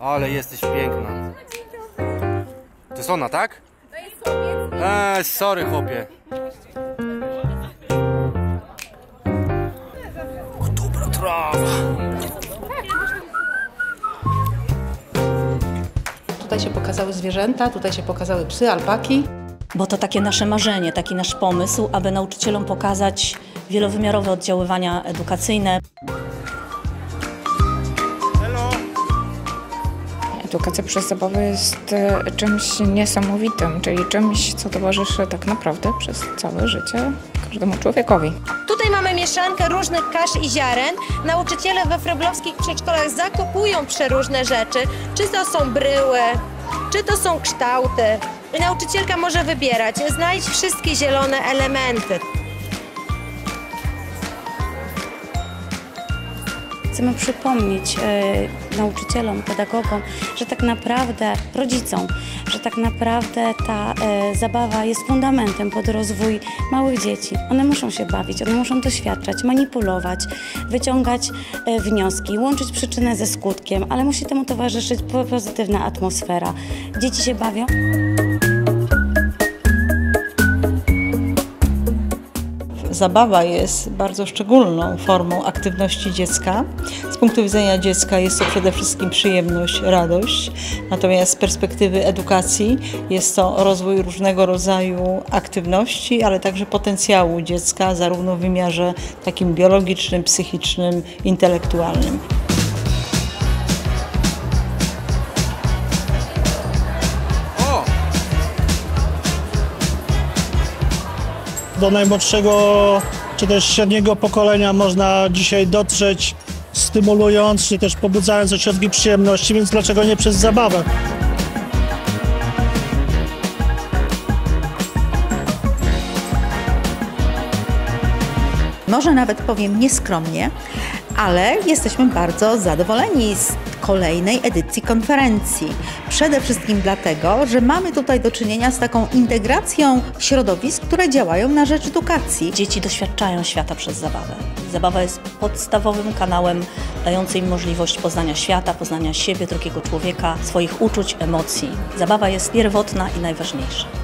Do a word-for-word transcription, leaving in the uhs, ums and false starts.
Ale jesteś piękna. To jest ona, tak? To jest chłopiec. Eee, sorry chłopie. O, dobra trawa. Tutaj się pokazały zwierzęta, tutaj się pokazały psy, alpaki. Bo to takie nasze marzenie, taki nasz pomysł, aby nauczycielom pokazać wielowymiarowe oddziaływania edukacyjne. Edukacja przez zabawę jest czymś niesamowitym, czyli czymś, co towarzyszy tak naprawdę przez całe życie każdemu człowiekowi. Tutaj mamy mieszankę różnych kasz i ziaren. Nauczyciele we wróblewskich przedszkolach zakupują przeróżne rzeczy. Czy to są bryły, czy to są kształty. I nauczycielka może wybierać, znajdź wszystkie zielone elementy. Chcemy przypomnieć e, nauczycielom, pedagogom, że tak naprawdę rodzicom, że tak naprawdę ta e, zabawa jest fundamentem pod rozwój małych dzieci. One muszą się bawić, one muszą doświadczać, manipulować, wyciągać e, wnioski, łączyć przyczynę ze skutkiem, ale musi temu towarzyszyć pozytywna atmosfera. Dzieci się bawią. Zabawa jest bardzo szczególną formą aktywności dziecka. Z punktu widzenia dziecka jest to przede wszystkim przyjemność, radość, natomiast z perspektywy edukacji jest to rozwój różnego rodzaju aktywności, ale także potencjału dziecka, zarówno w wymiarze takim biologicznym, psychicznym, intelektualnym. Do najmłodszego czy też średniego pokolenia można dzisiaj dotrzeć, stymulując czy też pobudzając ośrodki przyjemności, więc dlaczego nie przez zabawę? Może nawet powiem nieskromnie, ale jesteśmy bardzo zadowoleni z kolejnej edycji konferencji. Przede wszystkim dlatego, że mamy tutaj do czynienia z taką integracją środowisk, które działają na rzecz edukacji. Dzieci doświadczają świata przez zabawę. Zabawa jest podstawowym kanałem dającym im możliwość poznania świata, poznania siebie, drugiego człowieka, swoich uczuć, emocji. Zabawa jest pierwotna i najważniejsza.